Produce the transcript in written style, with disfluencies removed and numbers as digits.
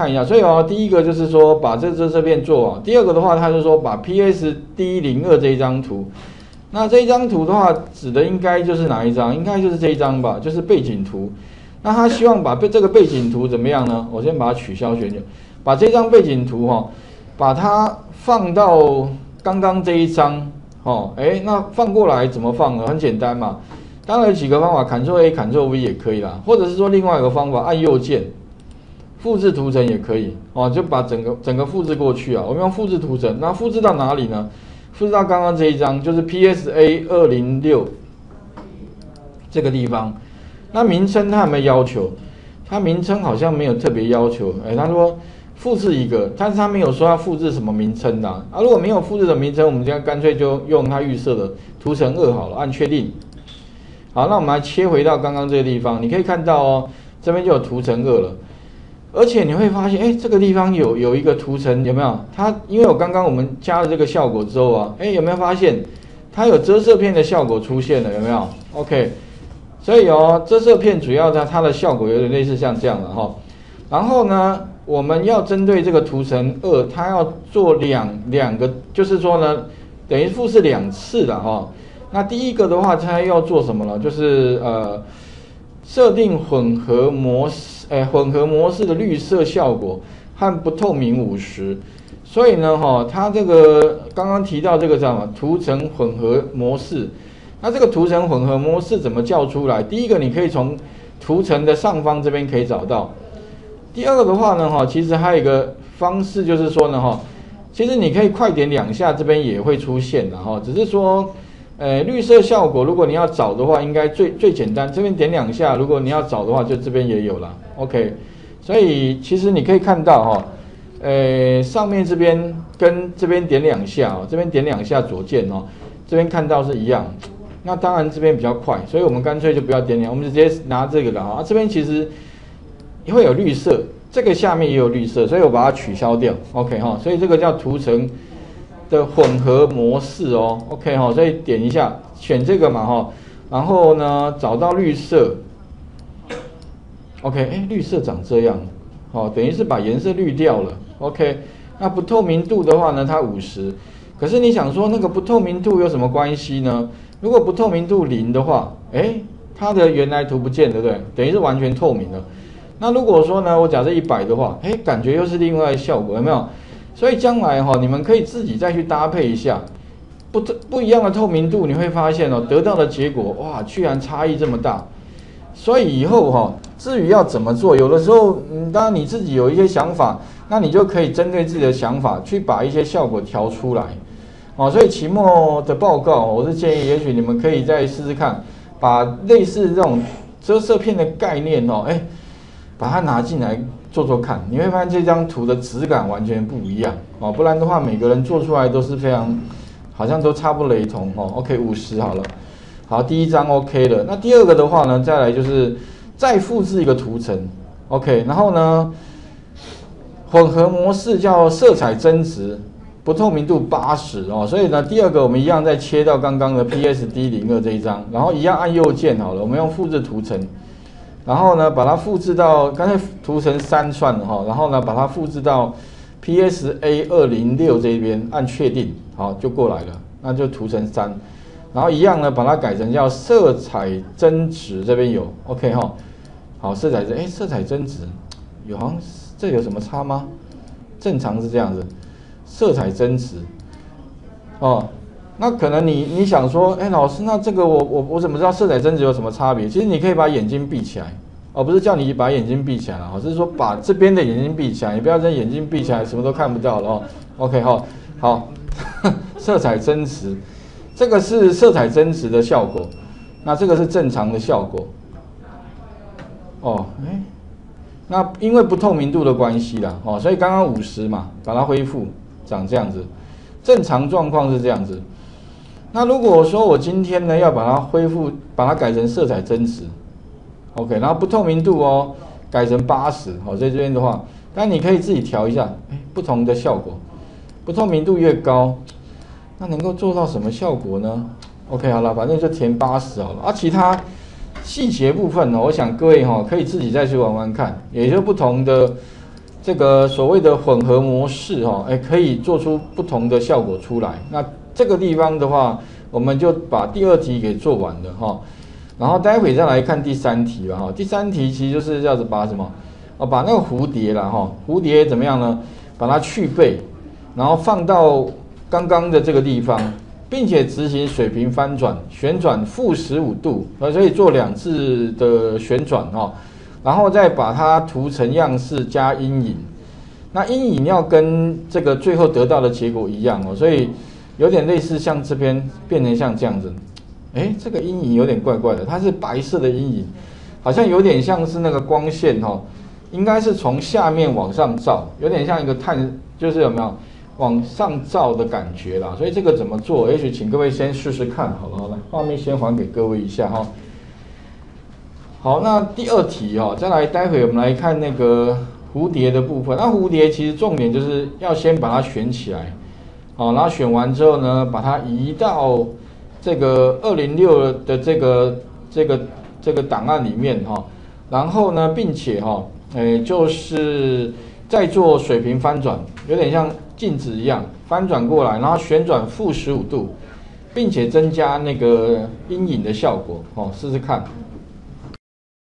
看一下，所以哦，第一个就是说把这边做啊，第二个的话，他就说把 PSD02这一张图，那这一张图的话，指的应该就是哪一张？应该就是这一张吧，就是背景图。那他希望把这个背景图怎么样呢？我先把它取消旋钮，把这张背景图哈，把它放到刚刚这一张哦，那放过来怎么放呢？很简单嘛，当然有几个方法 ，Ctrl+A、Ctrl+V 也可以啦，或者是说另外一个方法，按右键复制图层也可以哦，就把整个复制过去啊。我们用复制图层，那复制到哪里呢？复制到刚刚这一张，就是 PSA206这个地方。那名称它有没有要求？它名称好像没有特别要求。他说复制一个，但是他没有说要复制什么名称的啊。如果没有复制的名称，我们这样干脆就用它预设的图层2好了，按确定。好，那我们来切回到刚刚这个地方，你可以看到哦，这边就有图层2了。而且你会发现，这个地方有一个图层，有没有？它因为刚刚我们加了这个效果之后啊，有没有发现它有遮色片的效果出现了？有没有 ？OK。所以哦，遮色片主要它的效果有点类似像这样的哈。然后呢，我们要针对这个图层2，它要做两个，就是说呢，等于复制2次的哈。那第一个的话，它要做什么呢？就是设定混合模式的绿色效果和不透明50。所以呢，它这个刚刚提到这个叫什么图层混合模式。那这个图层混合模式怎么叫出来？第一个，你可以从图层的上方这边可以找到。第二个的话呢，其实还有一个方式，就是说呢，其实你可以快点2下，这边也会出现的哈。只是说，绿色效果如果你要找的话，应该最简单，这边点2下，如果你要找的话，就这边也有了。OK， 所以其实你可以看到上面这边跟这边点2下这边点2下左键这边看到是一样。那当然这边比较快，所以我们干脆就不要点2，我们直接拿这个了这边其实会有绿色，这个下面也有绿色，所以我把它取消掉。OK 所以这个叫图层的混合模式哦。OK 所以点一下，选这个嘛然后呢找到绿色。OK， 绿色长这样等于是把颜色滤掉了。OK， 那不透明度的话呢，它50。可是你想说那个不透明度有什么关系呢？如果不透明度0的话，它的原来图不见，对不对？等于是完全透明的。那如果说呢，我假设100的话，感觉又是另外的效果，有没有？所以将来你们可以自己再去搭配一下，不一样的透明度，你会发现得到的结果哇，居然差异这么大。所以以后至于要怎么做，有的时候当然你自己有一些想法，那你就可以针对自己的想法去把一些效果调出来。所以期末的报告，我是建议，也许你们可以再试试看，把类似这种遮色片的概念把它拿进来做看，你会发现这张图的质感完全不一样不然的话，每个人做出来都是非常，好像都差不雷同OK， 50好了，好，第一张 OK 了。那第二个的话呢，再来就是再复制一个图层 OK， 然后呢，混合模式叫色彩增值。不透明度80所以呢，第二个我们一样再切到刚刚的 PSD02这一张，然后一样按右键好了，我们用复制图层，然后呢把它复制到刚才图层3算了然后呢把它复制到 PSA206这边，按确定，好就过来了，那就图层3，然后一样呢把它改成叫色彩增值，这边有 OK 好，色彩增值有好像这有什么差吗？正常是这样子。色彩增值那可能你想说，老师，那这个我怎么知道色彩增值有什么差别？其实你可以把眼睛闭起来不是叫你把眼睛闭起来了是说把这边的眼睛闭起来，你不要真眼睛闭起来什么都看不到了OK 好色彩增值，这个是色彩增值的效果，那这个是正常的效果那因为不透明度的关系啦所以刚刚50嘛，把它恢复。长这样子，正常状况是这样子。那如果说我今天呢要把它恢复，把它改成色彩增值 ，OK， 然后不透明度改成80，所以这边的话，当然你可以自己调一下，不同的效果，不透明度越高，那能够做到什么效果呢 ？OK， 好了，反正就填80好了。其他细节部分呢，我想各位可以自己再去玩玩看，也就不同的这个所谓的混合模式哈，可以做出不同的效果出来。那这个地方的话，我们就把第2题给做完了哈。然后待会再来看第3题了哈。第3题其实就是这样子把什么？把那个蝴蝶啦哈，蝴蝶怎么样呢？把它去背，然后放到刚刚的这个地方，并且执行水平翻转，旋转-15度，所以做2次的旋转哈。然后再把它涂成样式加阴影，那阴影要跟这个最后得到的结果一样哦，所以有点类似像这边变成像这样子，这个阴影有点怪怪的，它是白色的阴影，好像有点像是那个光线哦，应该是从下面往上照，有点像一个就是有没有往上照的感觉啦，所以这个怎么做？也许请各位先试试看好了，好了，画面先还给各位一下哈。好，那第2题哈，再来，待会我们来看那个蝴蝶的部分。那蝴蝶其实重点就是要先把它选起来，好，然后选完之后呢，把它移到这个206的这个档案里面哈，然后呢，并且哈，就是再做水平翻转，有点像镜子一样翻转过来，然后旋转-15度，并且增加那个阴影的效果哦，试试看。